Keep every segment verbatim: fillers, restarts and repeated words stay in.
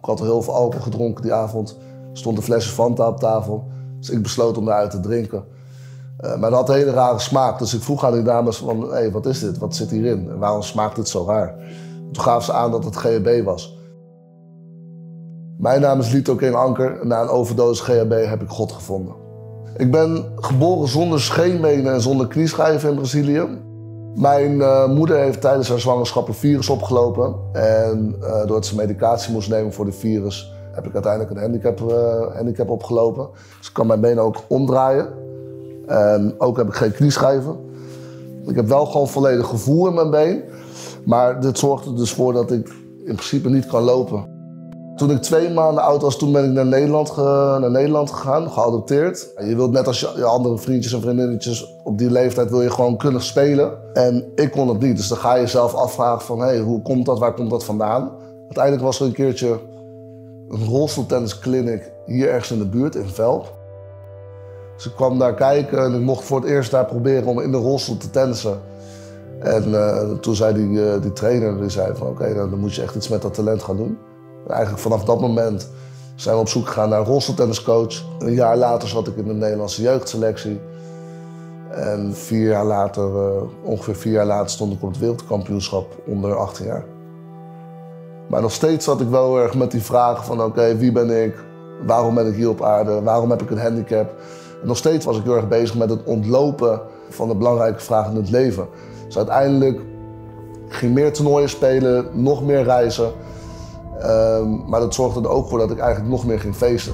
Ik had al heel veel alcohol gedronken die avond. Er stond een flesje Fanta op tafel. Dus ik besloot om daaruit te drinken. Uh, maar dat had een hele rare smaak. Dus ik vroeg aan die dames van, hé, hey, wat is dit? Wat zit hierin? En waarom smaakt dit zo raar? Toen gaven ze aan dat het G H B was. Mijn naam is Litokeen Anker. En na een overdosis G H B heb ik God gevonden. Ik ben geboren zonder scheenbenen en zonder knieschijven in Brazilië. Mijn uh, moeder heeft tijdens haar zwangerschap een virus opgelopen. En uh, doordat ze medicatie moest nemen voor de virus, heb ik uiteindelijk een handicap, uh, handicap opgelopen. Dus ik kan mijn benen ook omdraaien. En ook heb ik geen knieschijven. Ik heb wel gewoon volledig gevoel in mijn been. Maar dit zorgt er dus voor dat ik in principe niet kan lopen. Toen ik twee maanden oud was, toen ben ik naar Nederland, ge, naar Nederland gegaan, geadopteerd. Je wilt net als je, je andere vriendjes en vriendinnetjes op die leeftijd wil je gewoon kunnen spelen. En ik kon het niet, dus dan ga je jezelf afvragen van hé, hey, hoe komt dat, waar komt dat vandaan? Uiteindelijk was er een keertje een rolstoeltennisclinic hier ergens in de buurt, in Velp. Dus ik kwam daar kijken en ik mocht voor het eerst daar proberen om in de rolstoel te tennissen. En uh, toen zei die, uh, die trainer, die zei van oké, okay, dan moet je echt iets met dat talent gaan doen. En eigenlijk vanaf dat moment zijn we op zoek gegaan naar een rolstoeltenniscoach. Een jaar later zat ik in de Nederlandse jeugdselectie. En vier jaar later, uh, ongeveer vier jaar later, stond ik op het wereldkampioenschap onder achttien jaar. Maar nog steeds zat ik wel heel erg met die vragen van oké, okay, wie ben ik? Waarom ben ik hier op aarde? Waarom heb ik een handicap? En nog steeds was ik heel erg bezig met het ontlopen van de belangrijke vragen in het leven. Dus uiteindelijk ging ik meer toernooien spelen, nog meer reizen. Um, maar dat zorgde er ook voor dat ik eigenlijk nog meer ging feesten.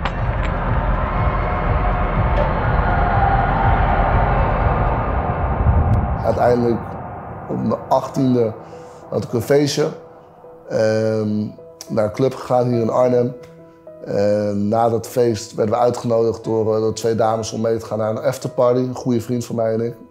Uiteindelijk op mijn achttiende had ik een feestje. Um, naar een club gegaan hier in Arnhem. En na dat feest werden we uitgenodigd door, door twee dames om mee te gaan naar een afterparty. Een goede vriend van mij en ik.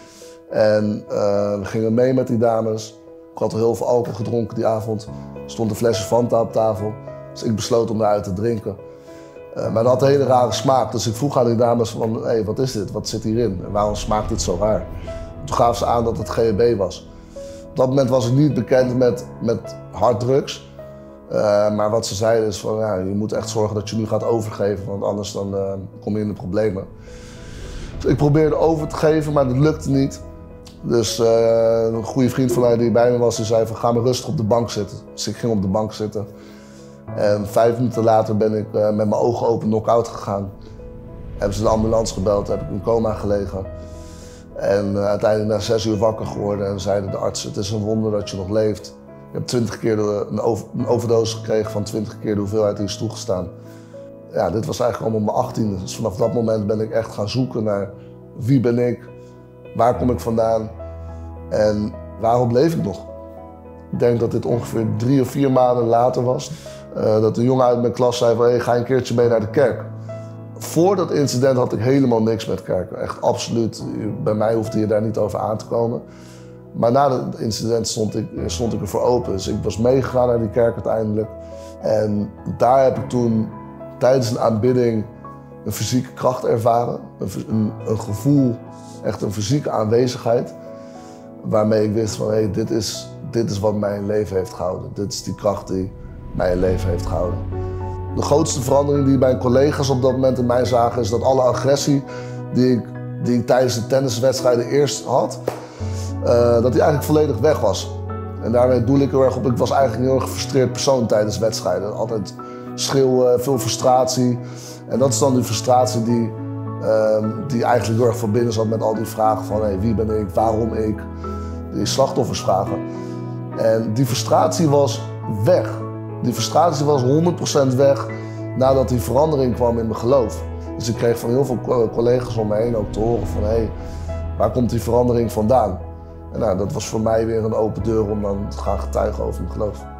En uh, we gingen mee met die dames. Ik had al heel veel alcohol gedronken die avond. Er stond een flesje Fanta op tafel. Dus ik besloot om daaruit te drinken. Uh, maar dat had een hele rare smaak. Dus ik vroeg aan die dames van, hé, hey, wat is dit? Wat zit hierin? En waarom smaakt dit zo raar? Toen gaven ze aan dat het G H B was. Op dat moment was ik niet bekend met, met harddrugs. Uh, maar wat ze zeiden is van, ja, je moet echt zorgen dat je nu gaat overgeven. Want anders dan, uh, kom je in de problemen. Dus ik probeerde over te geven, maar dat lukte niet. Dus uh, een goede vriend van mij die bij me was, die zei van ga maar rustig op de bank zitten. Dus ik ging op de bank zitten. En vijf minuten later ben ik uh, met mijn ogen open knock-out gegaan. Hebben ze de ambulance gebeld, heb ik in coma gelegen. En uh, uiteindelijk na zes uur wakker geworden en zeiden de artsen, het is een wonder dat je nog leeft. Ik heb twintig keer de, een, over, een overdosis gekregen van twintig keer de hoeveelheid die is toegestaan. Ja, dit was eigenlijk allemaal mijn achttiende. Dus vanaf dat moment ben ik echt gaan zoeken naar wie ben ik. Waar kom ik vandaan en waarom leef ik nog? Ik denk dat dit ongeveer drie of vier maanden later was. Uh, dat een jongen uit mijn klas zei van hey, ga een keertje mee naar de kerk. Voor dat incident had ik helemaal niks met kerken. Echt absoluut. Bij mij hoefde je daar niet over aan te komen. Maar na dat incident stond ik, stond ik ervoor open. Dus ik was meegegaan naar die kerk uiteindelijk. En daar heb ik toen tijdens een aanbidding een fysieke kracht ervaren. Een, een, een gevoel, echt een fysieke aanwezigheid. Waarmee ik wist van hey, dit is, dit is wat mij in leven heeft gehouden. Dit is die kracht die mij in leven heeft gehouden. De grootste verandering die mijn collega's op dat moment in mij zagen is dat alle agressie die ik, die ik tijdens de tenniswedstrijden eerst had, uh, dat die eigenlijk volledig weg was. En daarmee doel ik heel erg op, ik was eigenlijk een heel erg gefrustreerd persoon tijdens wedstrijden. Altijd schreeuwen, veel frustratie. En dat is dan die frustratie die, uh, die eigenlijk heel erg verbinden zat met al die vragen van hey, wie ben ik, waarom ik, die slachtoffersvragen. En die frustratie was weg. Die frustratie was honderd procent weg nadat die verandering kwam in mijn geloof. Dus ik kreeg van heel veel collega's om me heen ook te horen van hé, hey, waar komt die verandering vandaan? En nou, dat was voor mij weer een open deur om dan te gaan getuigen over mijn geloof.